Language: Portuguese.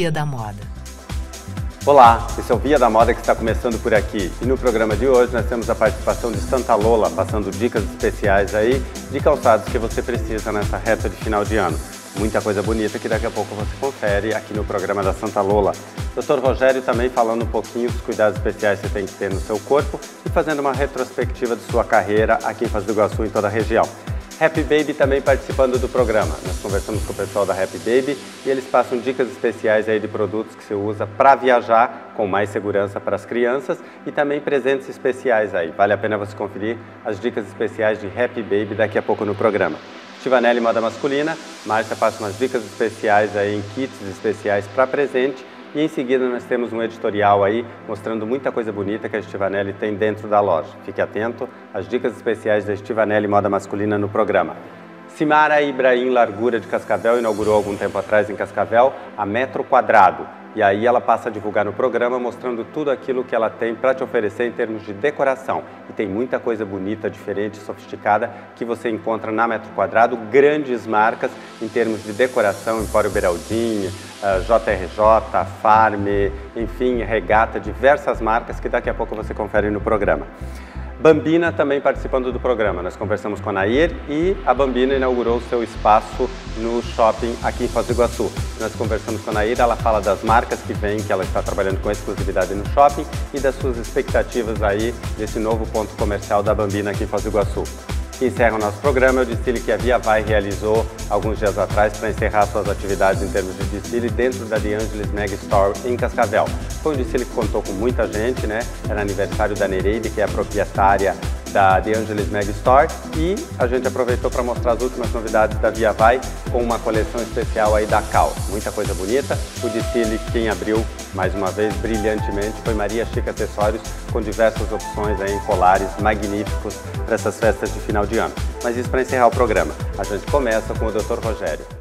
Via da Moda. Olá, esse é o Via da Moda que está começando por aqui. E no programa de hoje nós temos a participação de Santa Lola, passando dicas especiais aí de calçados que você precisa nessa reta de final de ano. Muita coisa bonita que daqui a pouco você confere aqui no programa da Santa Lola. Dr. Rogério também falando um pouquinho dos cuidados especiais que você tem que ter no seu corpo e fazendo uma retrospectiva de sua carreira aqui em Foz do Iguaçu e em toda a região. Happy Baby também participando do programa. Nós conversamos com o pessoal da Happy Baby e eles passam dicas especiais aí de produtos que você usa para viajar com mais segurança para as crianças e também presentes especiais aí. Vale a pena você conferir as dicas especiais de Happy Baby daqui a pouco no programa. Stivanelli Moda Masculina, Márcia passa umas dicas especiais aí em kits especiais para presente. E em seguida nós temos um editorial aí mostrando muita coisa bonita que a Stivanelli tem dentro da loja. Fique atento às dicas especiais da Stivanelli Moda Masculina no programa. Simara Ibrahim Largura de Cascavel inaugurou algum tempo atrás em Cascavel a Metro Quadrado. E aí ela passa a divulgar no programa mostrando tudo aquilo que ela tem para te oferecer em termos de decoração. E tem muita coisa bonita, diferente, sofisticada que você encontra na Metro Quadrado. Grandes marcas em termos de decoração, Empório Beraldinho, JRJ, Farm, enfim, Regata, diversas marcas que daqui a pouco você confere no programa. Bambina também participando do programa. Nós conversamos com a Nair e a Bambina inaugurou seu espaço no shopping aqui em Foz do Iguaçu. Nós conversamos com a Nair, ela fala das marcas que vem, que ela está trabalhando com exclusividade no shopping e das suas expectativas aí desse novo ponto comercial da Bambina aqui em Foz do Iguaçu. Que encerra o nosso programa é o desfile que a Via Vai realizou alguns dias atrás para encerrar suas atividades em termos de desfile dentro da The Angeles Mega Store em Cascavel. Foi um desfile que contou com muita gente, né? Era aniversário da Nereide, que é a proprietária da The Angeles Mega Store, e a gente aproveitou para mostrar as últimas novidades da Via Vai com uma coleção especial aí da Cal. Muita coisa bonita. O desfile quem abriu, mais uma vez, brilhantemente, foi Maria Chica Acessórios, com diversas opções aí em colares magníficos para essas festas de final de ano. Mas isso para encerrar o programa. A gente começa com o Dr. Rogério.